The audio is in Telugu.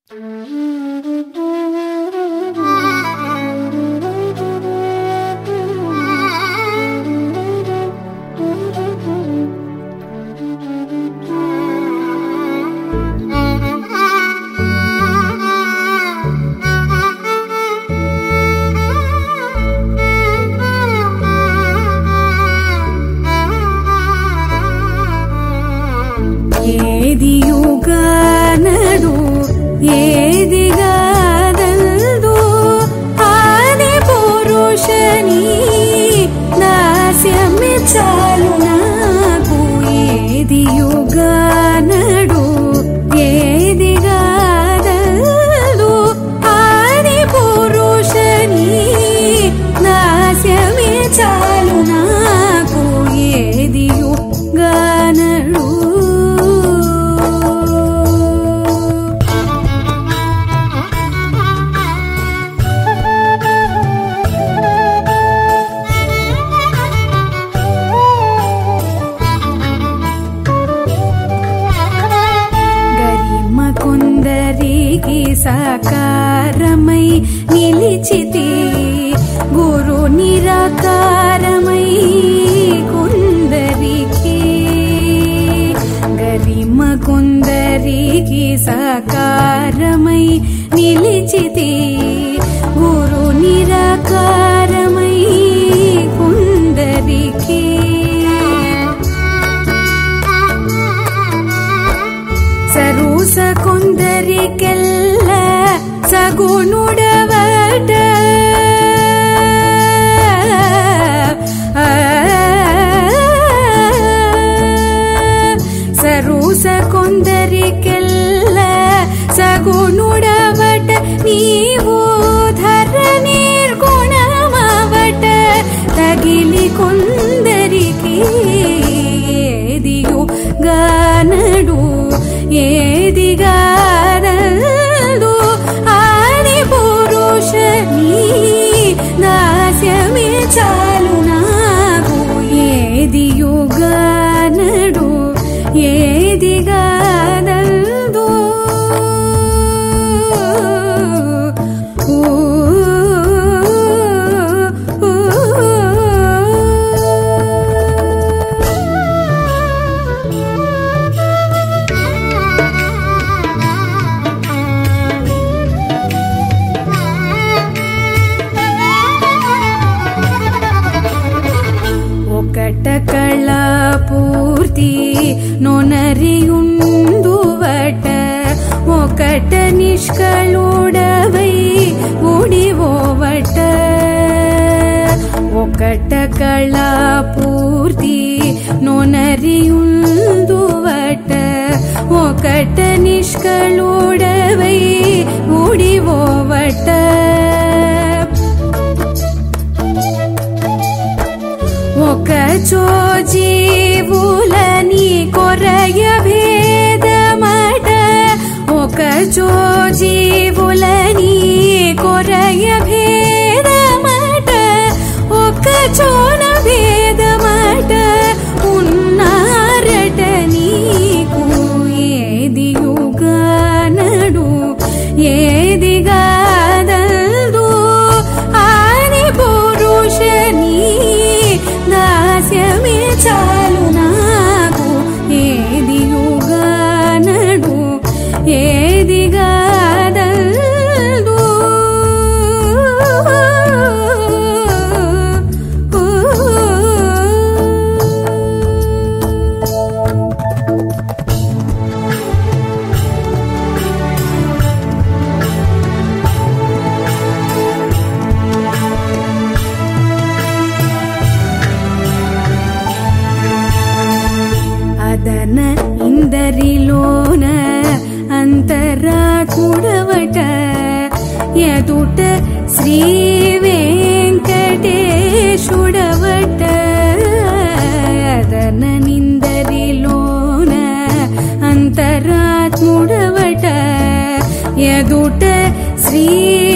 ఏదియుగానడు ఏదిగాదల్దు ఆది పురుషని దాస్యమే చాలు నాకు ఏదియుగానడు ఏదిగాదల్దు ఆది పురుషని దాస్యమే చాలు నాకు ఏదియుగానడు కొందరికి సాకారమై నిలిచితి గురు నిరాకారమై కొందరికి గరిమ కొందరికి సాకారమై నిలిచితి గురు నిరాకారమై కొందరికి సరూస కొందరికెల్ల సగుణుడవట సరూస కొందరికెల్ల సగుణుడవట నీవు ధర నిర్గుణమవట తగిలి కొందరికి ఏదియుగానడు ఏదిగాదల్దు ఆది పురుషని దాస్యమే చాలు నాకు ఏదియుగానడు ఏదిగాదల్దు ఒకటకళ పూర్తి నొనరియుందువట ఒకట నిష్కళుడవై ఊడివోవట ఒకటకళ పూర్తి నొనరియుందువట ఒకట నిష్కళుడవై ఊడివోవట ఒకచో జీవులని కొరయ భేదమట ఒకచో జీవులని కొరయ భేదమట ఒకచోన భేదమట ఉన్నారట నీకు ఏదియుగానడు ఏదిగాదల్దు ఆది పురుషని దాస్యమే చాలు నాకు ఏదియుగానడు ఏదిగాదల్దు అదన ఇందరిలోన అంతరాత్ముడవట ఎదుట శ్రీ వెంకటేశుడవట అదన నిందరిలోన అంతరాత్ముడవట ఎదుట శ్రీ